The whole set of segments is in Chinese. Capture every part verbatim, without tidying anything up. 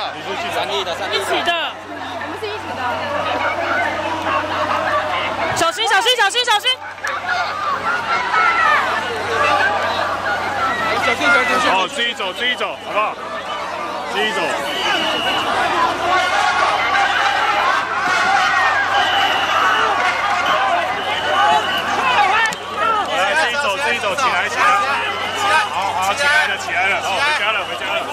李书记，三立的，三立一起的， 我们是一起的。 小心，小心，小心，小心！ 小心，小心，小心！ 好，自己走，自己走，好不好？自己走。来，自己走，自己走，起来，起来！好好，起来了，起来了，好，回家了，回家了。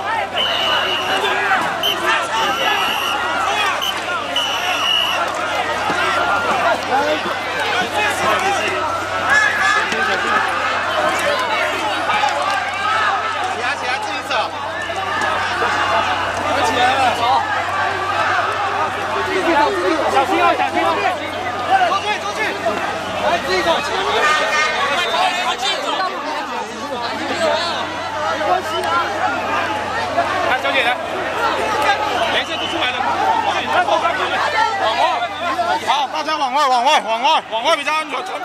起来，起来，自己走。起来了，走。 小心哦，小心哦！ 出去，出去。来，自己走。快走，快自己走。没关系啊。来，小姐来。连线都出来了。来，往外，往外。好，大家往外，往外，往外，往外比较安全。起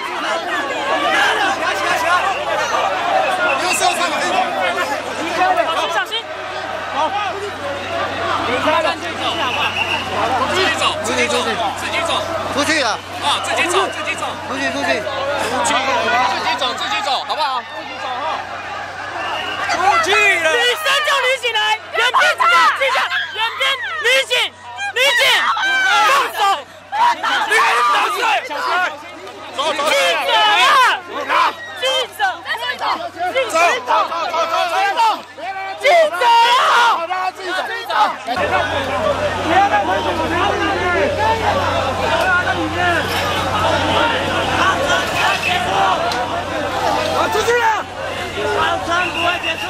来，起来，起来。不要受伤了。 小心！ 好。离开了，自己走，好不好？自己走，自己走，自己走，出去了。啊，自己走，自己走，出去，出去，出去，自己走，自己走，好不好？自己走哈。出去了。 女生就捋起来，两边记下，记下，两边捋紧，捋紧，放手。 你给你打起来，小心。走走。 记者啊！记者， 走走走走走走。 记者啊！ 好的，自己走，自己走。 不要在门口拿进去，不要在里面。好，出去了。航程不会结束。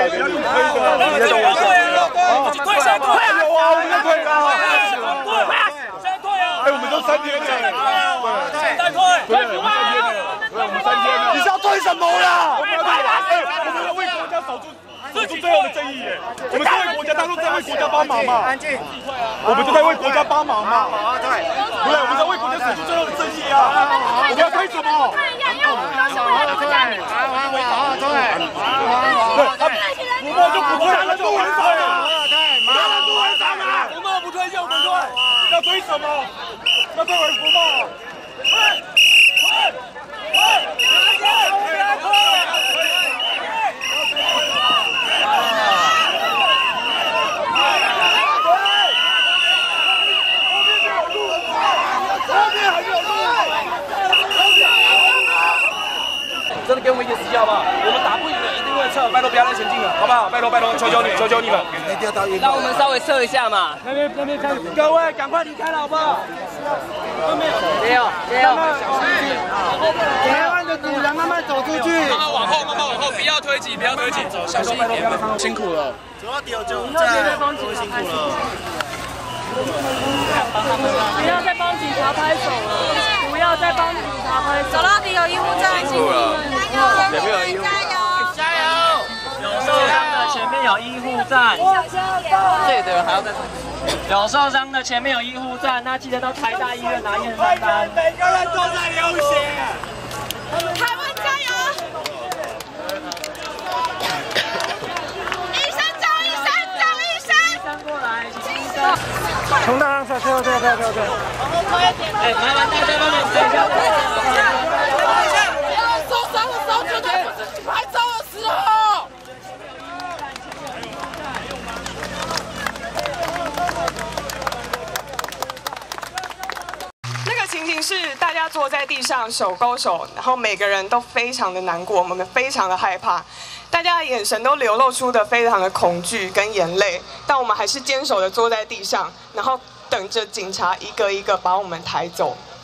不要用推的，你在动我手。 退下退啊！ 有啊，我们在退啊。 退啊！现在退啊！ 哎，我们都三天了。 对，现在退，退不吗？ 对，我们三天了。你是要退什么啦？我们要退，哎，我们要为国家守住。 守住最后的正义耶！我们是为国家，当初在为国家帮忙嘛。安静，我们就在为国家帮忙嘛。对，对，我们在为国家守住最后的正义啊！我们要推什么？ 看一样，因为我们都是为了国家民主。 对，不过就不退了，就违法了。当然不违法了。我们不退就不退，要推什么？要退为服贸。退，退，退！ 真的给我们一点时间好不好？我们打不赢的一定会撤，拜托不要再前进了，好不好？拜托拜托，求求你，求求你们！ 让我们稍微撤一下嘛。 那边那边看，各位赶快离开了好不好？ 没有没有没有， 台湾的主人慢慢走出去， 慢慢往后，慢慢往后，不要推挤，不要推挤，走，小心一点，辛苦了。 主要有救护站，辛苦了。 不要再帮警察拍手了，不要再帮警察拍手。 走到底有医护站， 辛苦了， 前面有医护站，加油！ 有受伤的前面有医护站，这里的人还要再。有受伤的前面有医护站，那记得到台大医院拿验伤单。 每个人都在流血。 台湾加油！医生找医生找医生！ 医生过来，请医生。 从大上跳跳跳跳跳。 哎，麻烦大家帮忙等一下。 受伤的时候绝对不是拍照的时候。 那个情形是大家坐在地上手勾手，然后每个人都非常的难过，我们非常的害怕，大家的眼神都流露出的非常的恐惧跟眼泪，但我们还是坚守的坐在地上，然后等着警察一个一个把我们抬走。